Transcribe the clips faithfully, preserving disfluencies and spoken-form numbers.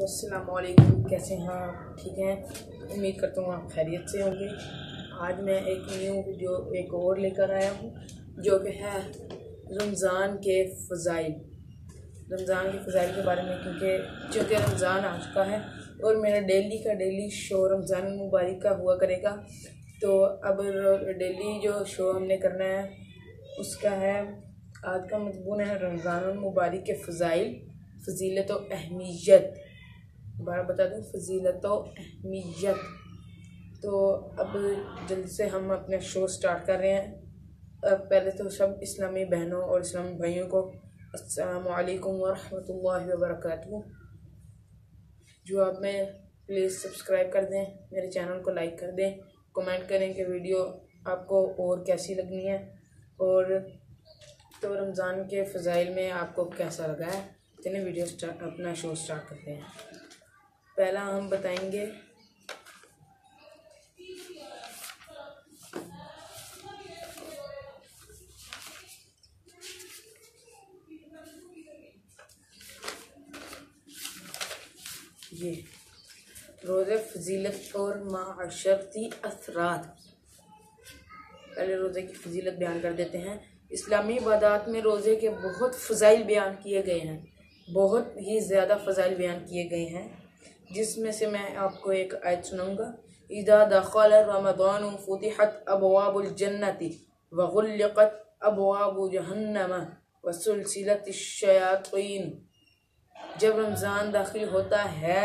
तो अस्सलामुअलैकुम, कैसे हैं आप? ठीक हैं, उम्मीद करता हूँ आप खैरियत से होंगे। आज मैं एक न्यू वीडियो एक और लेकर आया हूँ जो कि है रमज़ान के फ़ज़ाइल रमज़ान के फ़ज़ाइल के बारे में, क्योंकि चूँकि रमज़ान आ चुका है और मेरा डेली का डेली शो रमज़ान मुबारक का हुआ करेगा। तो अब डेली जो शो हमने करना है उसका है, आज का मज़मून है रमज़ान मुबारक के फ़ज़ाइल, फ़जीलत व अहमियत। दोबारा बता दूँ, फ़जीलत व अहमियत। तो अब जल्दी से हम अपने शो स्टार्ट कर रहे हैं। अब पहले तो सब इस्लामी बहनों और इस्लामी भाइयों को अस्सलामु अलैकुम व रहमतुल्लाहि व बरकातुहू। जो आप में प्लीज़ सब्सक्राइब कर दें, मेरे चैनल को लाइक कर दें, कमेंट करें कि वीडियो आपको और कैसी लगनी है, और तो रमज़ान के फ़ज़ाइल में आपको कैसा लगा है। चलिए वीडियो स्टार्ट अपना शो स्टार्ट करते हैं। पहला हम बताएंगे ये रोज़े फ़जीलत और माशरती असरात। पहले रोज़े की फ़जीलत बयान कर देते हैं। इस्लामी इबादत में रोज़े के बहुत फ़ज़ाइल बयान किए गए हैं, बहुत ही ज़्यादा फ़ज़ाइल बयान किए गए हैं, जिसमें से मैं आपको एक आयत सुनाऊँगा। इज़ा दख़ल रमज़ान फ़ुतिहत अबवाबुल जन्नति व ग़ुल्लिक़त अबवाबु जहन्नम व सुलसिलतिश शयातीन। जब रमज़ान दाखिल होता है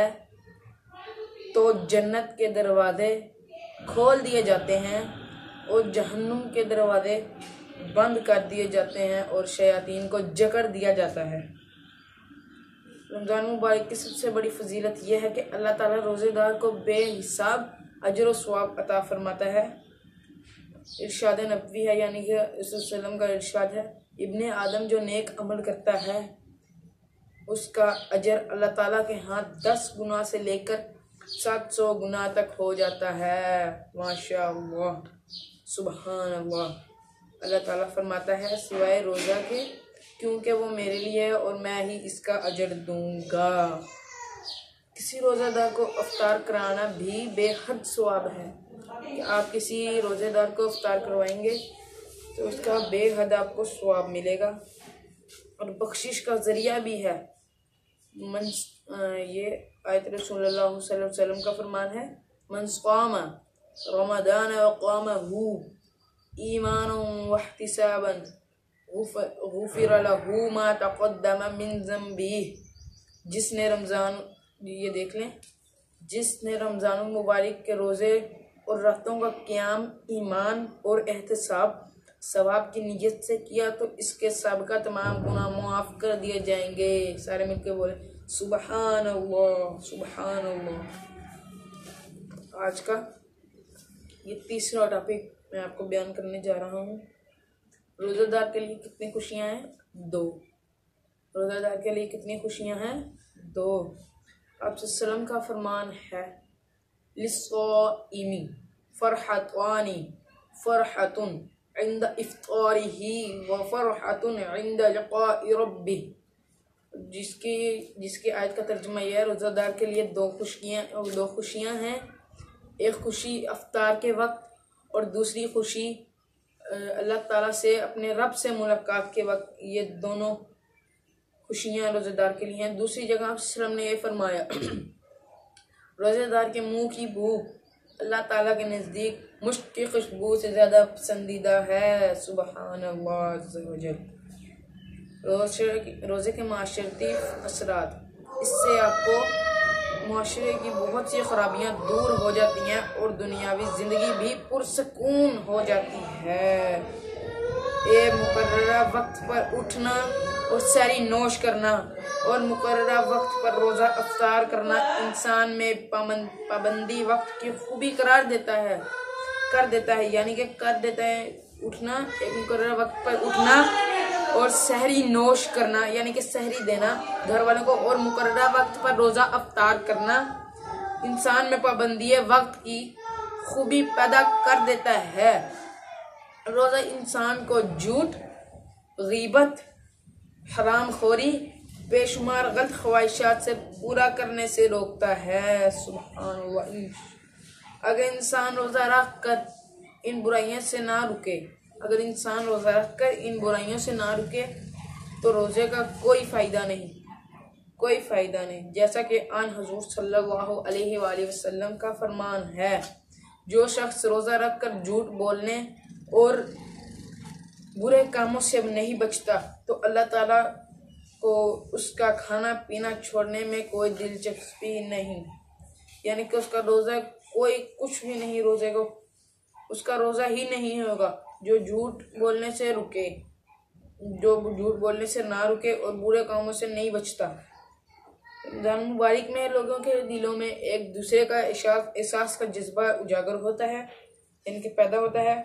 तो जन्नत के दरवाज़े खोल दिए जाते हैं और जहन्नुम के दरवाज़े बंद कर दिए जाते हैं और शयातीन को जकड़ दिया जाता है। रमज़ान मुबारक की सबसे बड़ी फ़जीलत यह है कि अल्लाह ताला रोज़ेदार को बेहिसाब अजर व सवाब अता फरमाता है। इरशाद नबवी है, यानी कि रसूल का इरशाद है, इब्ने आदम जो नेक अमल करता है उसका अजर अल्लाह ताला के हाथ दस गुना से लेकर सात सौ गुना तक हो जाता है। माशाअल्लाह, सुबहान अल्लाह। अल्लाह ताला फरमाता है सिवाय रोज़ा के, क्योंकि वो मेरे लिए है और मैं ही इसका अजर दूंगा। किसी रोज़ेदार को अफ्तार कराना भी बेहद सवाब है कि आप किसी रोज़ेदार को अफ्तार करवाएंगे तो उसका बेहद आपको सवाब मिलेगा और बख्शिश का ज़रिया भी है। मन ये आयत रसूलुल्लाह सल्लल्लाहु अलैहि वसल्लम का फरमान है, मन क़ामा रमज़ान व क़ामहू ईमानन व इहतिसाबन गुफ़िर लहू मा तक़द्दम मिन ज़ंबिही। जिसने रमज़ान ये देख लें जिसने रमज़ान मुबारक के रोज़े और रातों का क़याम ईमान और एहतिसाब सवाब की नीयत से किया तो इसके सबका तमाम गुनाह मुआफ़ कर दिए जाएंगे। सारे मिलकर बोले सुबहान अल्लाह, सुबहान अल्लाह। आज का ये तीसरा टॉपिक मैं आपको बयान करने जा रहा हूँ। रोज़ेदार के लिए कितनी खुशियाँ हैं? दो। रोज़ेदार के लिए कितनी खुशियाँ हैं? दो। आप सल्लम का फरमान है, लिस्साइमी फ़रहतानी फ़रहतुन इंद इफ्तारिही व फ़रहतुन इंद लिक़ाइ रब्बिह। जिसकी जिसकी आयत का तर्जुमा यह है, रोज़ेदार के लिए दो खुशियाँ दो खुशियाँ हैं। एक खुशी अफ्तार के वक्त और दूसरी खुशी अल्लाह ताला से अपने रब से मुलाकात के वक्त। ये दोनों खुशियाँ रोज़ेदार के लिए हैं। दूसरी जगह आप सल्लम ने ये फरमाया, रोज़ेदार के मुंह की बू अल्लाह ताला के नज़दीक मुश्क की खुशबू से ज़्यादा पसंदीदा है। सुबहान अल्लाह अज़्ज़ा व जल। रोज़े रोज़े के माशरती असरात, इससे आपको माशरे की बहुत सी खराबियाँ दूर हो जाती हैं और दुनियावी ज़िंदगी भी पुरसकून हो जाती है। ए मुकर्ररा वक्त पर उठना और सहरी नोश करना और मुकर्ररा वक्त पर रोज़ा अफ्तार करना इंसान में पाबंद पाबंदी वक्त की खूबी करार देता है कर देता है यानी कि कर देता है उठना, एक मुकर्ररा वक्त पर उठना और सहरी नोश करना यानी कि सहरी देना घर वालों को, और मुकर्ररा वक्त पर रोज़ा अफ्तार करना इंसान में पाबंदी वक्त की खूबी पैदा कर देता है। रोज़ा इंसान को झूठ, गीबत, हराम खोरी बेशुमार गलत ख्वाहिशात से पूरा करने से रोकता है। सुभान अल्लाह। अगर इंसान रोज़ा रख कर इन बुराइयों से ना रुके अगर इंसान रोज़ा रख कर इन बुराइयों से ना रुके तो रोज़े का कोई फ़ायदा नहीं कोई फ़ायदा नहीं। जैसा कि आन हजूर सल्लल्लाहु अलैहि वसल्लम का फरमान है, जो शख्स रोज़ा रख कर झूठ बोलने और बुरे कामों से नहीं बचता तो अल्लाह ताला को उसका खाना पीना छोड़ने में कोई दिलचस्पी नहीं, यानी कि उसका रोज़ा कोई कुछ भी नहीं, रोज़े को उसका रोज़ा ही नहीं होगा। जो झूठ बोलने से रुके जो झूठ बोलने से ना रुके और बुरे कामों से नहीं बचता। रमज़ान मुबारक में लोगों के दिलों में एक दूसरे का एहसास का जज्बा उजागर होता है, इनके पैदा होता है।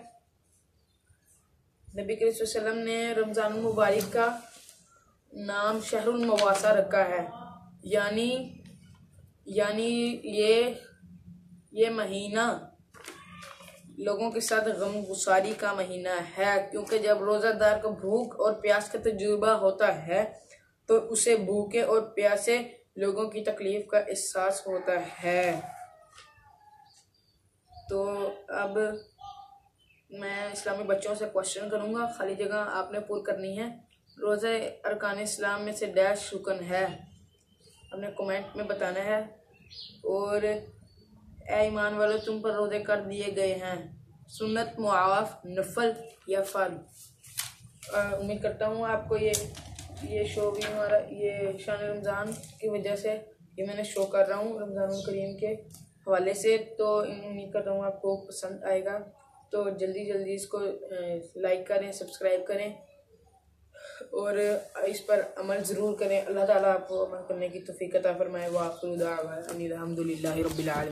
नबी करीम सल्लल्लाहु अलैहि वसल्लम ने रमज़ान मुबारक का नाम शहरुल मवासा रखा है, यानी यानी ये ये महीना लोगों के साथ गम गुसारी का महीना है, क्योंकि जब रोज़ादार को भूख और प्यास का तजुर्बा होता है तो उसे भूखे और प्यासे लोगों की तकलीफ का एहसास होता है। तो अब मैं इस्लामी बच्चों से क्वेश्चन करूँगा, खाली जगह आपने पूरी करनी है। रोज़े अरकान इस्लाम में से डैश रुकन है, आपने कमेंट में बताना है। और ए ईमान वालों, तुम पर रोज़े कर दिए गए हैं, सुन्नत, मुआफ़, नफल या फ़र्ज़। उम्मीद करता हूँ आपको ये ये शो भी हमारा ये शान रमज़ान की वजह से ये मैंने शो कर रहा हूँ रमज़ान करीम के हवाले से, तो उम्मीद करता हूँ आपको पसंद आएगा। तो जल्दी जल्दी इसको लाइक करें, सब्सक्राइब करें और इस पर अमल ज़रूर करें। अल्लाह ताला आपको अमल करने की तौफ़ीक़ अता फ़रमाए। व आखिरु दाअवाना अनिल हम्दुलिल्लाहि रब्बिल आलमीन।